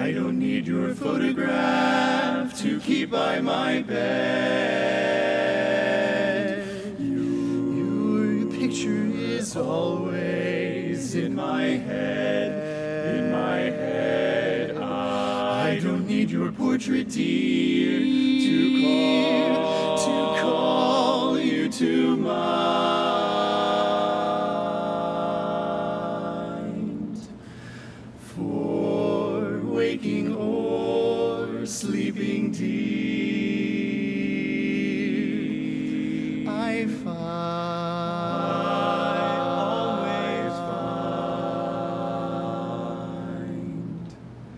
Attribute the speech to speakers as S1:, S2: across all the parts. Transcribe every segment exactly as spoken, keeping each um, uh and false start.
S1: I don't need your photograph to keep by my bed. Your picture is always in my head, in my head. I don't need your portrait, dear, to call, to call you to mind. For waking or sleeping, dear, I find, I always find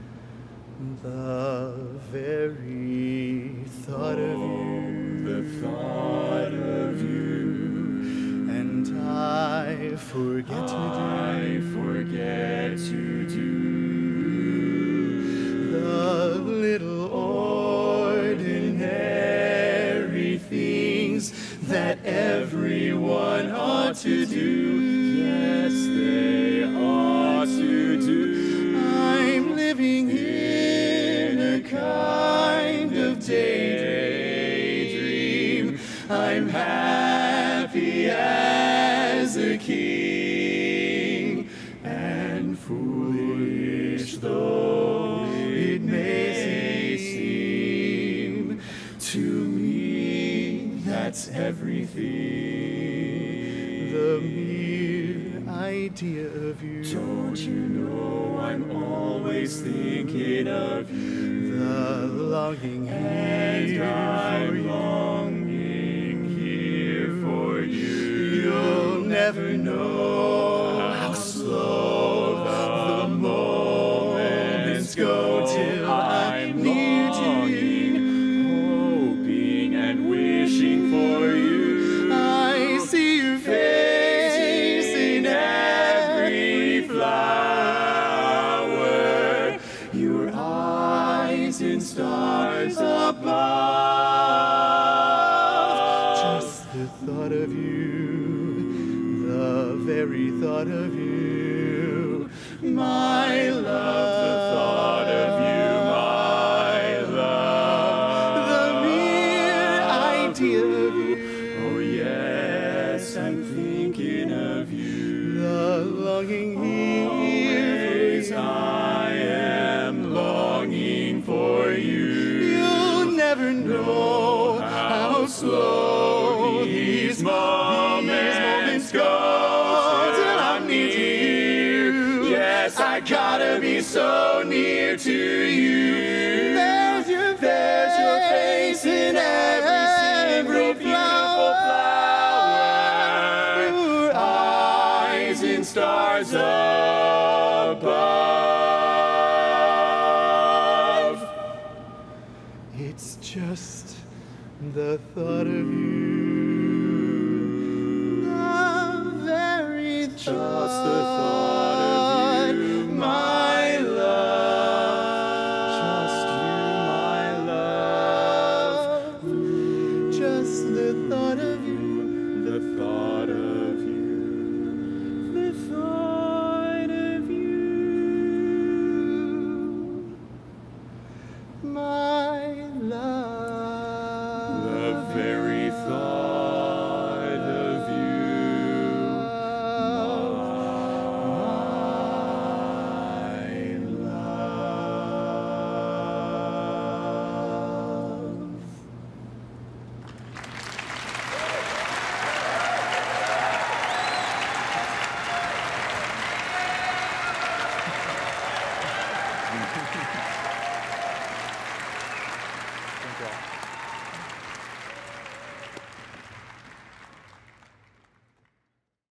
S1: the very thought of you, the thought of you, and I forget to do, I forget to do the little ordinary things that everyone ought to do. Yes, they ought to do. I'm living in a kind of daydream. I'm happy as a king, and foolish though it may seem, to me that's everything. The mere idea of you. Don't you know I'm always thinking of you? The longing here, and I'm longing here for you. You'll never know how slow the moments go till I'm near to you, hoping and wishing for you. I see your face in every flower, your eyes in stars above. Just the thought of you, the very thought of you, my love, the thought of you, my love, the mere idea of you. Oh yes, I'm thinking of you, the longing here. Always I am longing for you. You'll never know how slow these moments go till I'm near to you. Yes, I gotta be so near to you. There's your face, there's your face in every single beautiful flower, your eyes in stars above. It's just the thought of you, the very thought, just the thought of you, my love, just you, my love, just the thought of you, the thought of you, the thought of you, my love, the very thought of you, my love. Thank you all.